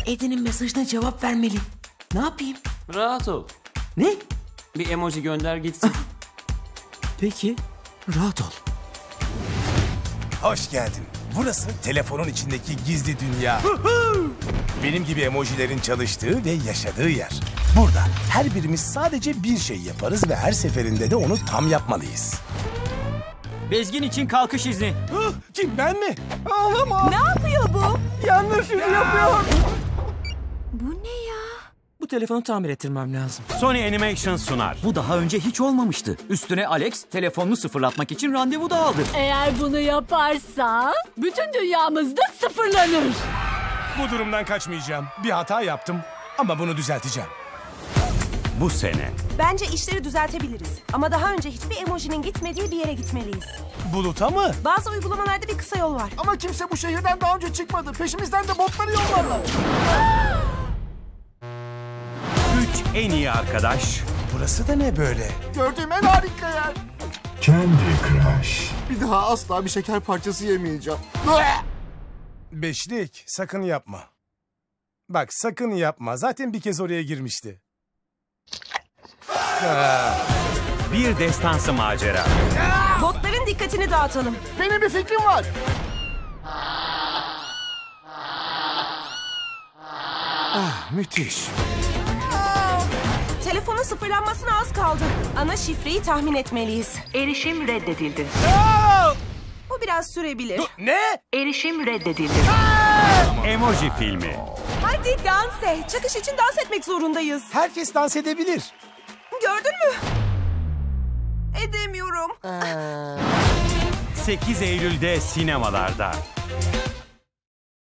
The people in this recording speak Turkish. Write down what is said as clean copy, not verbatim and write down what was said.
Eddie'nin mesajına cevap vermeliyim. Ne yapayım? Rahat ol. Ne? Bir emoji gönder gitsin. Peki, rahat ol. Hoş geldin. Burası telefonun içindeki gizli dünya. Benim gibi emojilerin çalıştığı ve yaşadığı yer. Burada her birimiz sadece bir şey yaparız ve her seferinde de onu tam yapmalıyız. Bezgin için kalkış izni. Kim, ben mi? Ağlama. Ne yapıyor bu? Yanlış izi yapıyor. Bu ne ya? Bu telefonu tamir ettirmem lazım. Sony Animation sunar. Bu daha önce hiç olmamıştı. Üstüne Alex telefonunu sıfırlatmak için randevu da aldı. Eğer bunu yaparsa bütün dünyamız da sıfırlanır. Bu durumdan kaçmayacağım. Bir hata yaptım ama bunu düzelteceğim. Bu sene Bence işleri düzeltebiliriz. Ama daha önce hiçbir emojinin gitmediği bir yere gitmeliyiz. Buluta mı? Bazı uygulamalarda bir kısa yol var. Ama kimse bu şehirden daha önce çıkmadı. Peşimizden de botları yollarlar. 3 en iyi arkadaş. Burası da ne böyle? Gördüğüm en harika yer. Candy Crush. Bir daha asla bir şeker parçası yemeyeceğim. Beşlik, sakın yapma. Bak, sakın yapma. Zaten bir kez oraya girmişti. Bir destansı macera. Botların dikkatini dağıtalım. Benim bir fikrim var. Müthiş. Telefonun sıfırlanmasına az kaldı. Ana şifreyi tahmin etmeliyiz. Erişim reddedildi. Bu biraz sürebilir. Ne? Erişim reddedildi. Emoji filmi. Hadi dans et. Çıkış için dans etmek zorundayız. Herkes dans edebilir. Gördün mü? Edemiyorum. 8 Eylül'de sinemalarda.